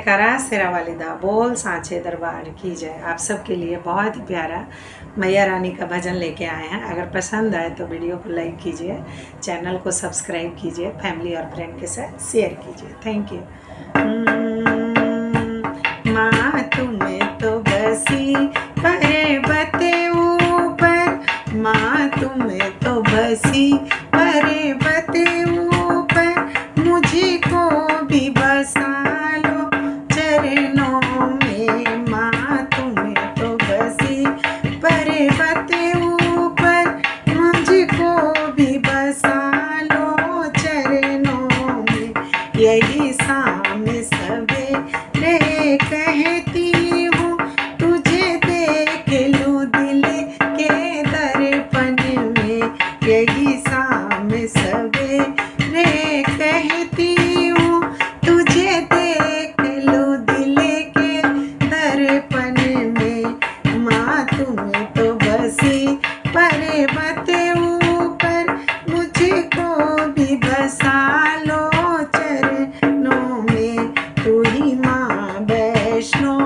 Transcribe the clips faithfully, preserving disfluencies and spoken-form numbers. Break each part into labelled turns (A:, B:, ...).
A: करा सिरा वालिदा बोल सांचे दरबार की जय। आप सबके लिए बहुत ही प्यारा मैया रानी का भजन लेके आए हैं। अगर पसंद आए तो वीडियो को लाइक कीजिए, चैनल को सब्सक्राइब कीजिए, फैमिली और फ्रेंड के साथ शेयर कीजिए। Thank you. माँ तुम्हें तो बसी पर्वत ऊपर, माँ तुम्हें तो बसी पर्वत ऊपर, मुझको भी बसा लो चरणों में। माँ तुम्हें तो बसी पर्वत ऊपर, मुझको भी बसा लो चरणों में। यही शाम सवेरे कहती हूँ, तुझे देख लूँ दिल के दर्पण में। यही शाम सवेरे कहती हूँ, तुझे देख लूँ दिल के दर्पण में। माँ तुम्हें तो बसी पर्वत ऊपर, मुझको भी बसा लो चरणों में। तू ही माँ वैष्णो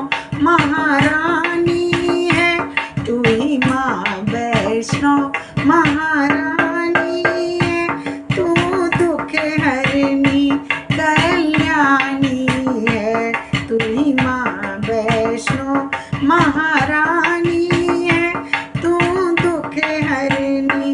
A: महारानी है, तू ही माँ वैष्णो महारानी है। तू दुख हरनी कल्याणी है, तू ही माँ वैष्णो महारानी है। तू दुख हरनी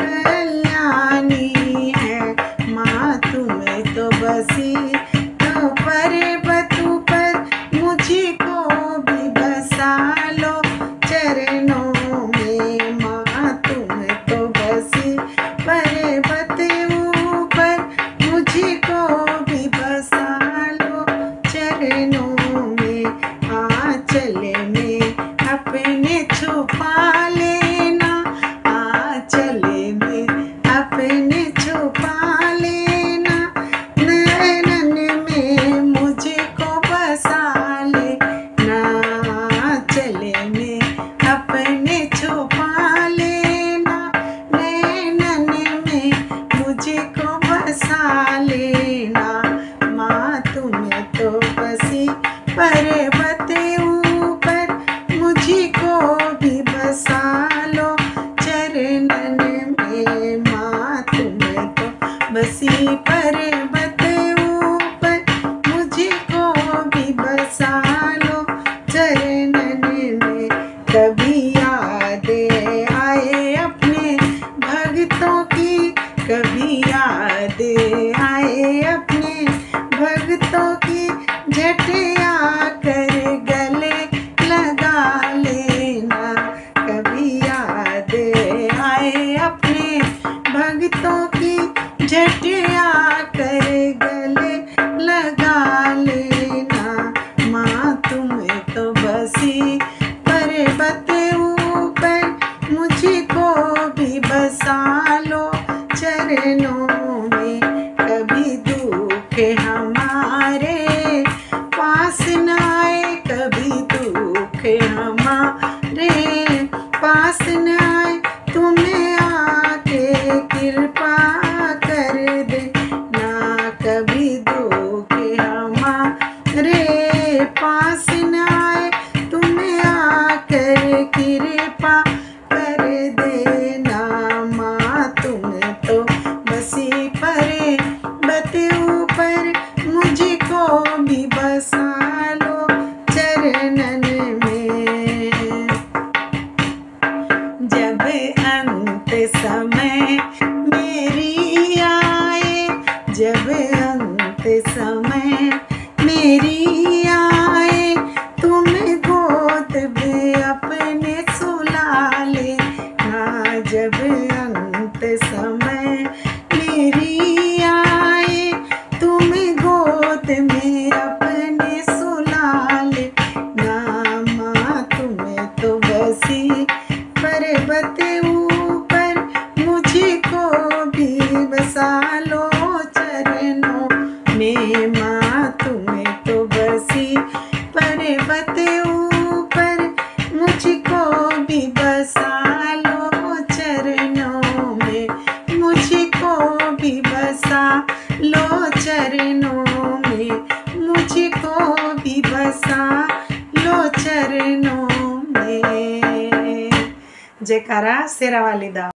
A: कल्याणी है। माँ तुम्हें तो बसी तो पर्वत ऊपर, मुझको भी बसा लो चरणों में। माँ तुम्हें तो बसी पर्वत ऊपर, मुझको भी बसा लो चरणों में। आंचल में अपने छुपा लेना, आंचल में अपने छुपा लेना। नैनन में मुझको बसा लेना, आंचल में अपने छुपा लेना। नैनन में मुझको बसा लेना। माँ तुम्हें तो बसी पर्वत ऊपर, मुझको भी बसा लो चरणन में। माँ तुम्हें तो बसी पर्वत ऊपर, मुझको भी बसा लो चरणन में। कभी याद आए अपने भक्तों की, कभी याद आए अपने भक्तों की, झट आकर बसा लो चरणों में। जयकारा शेरा वाली दा।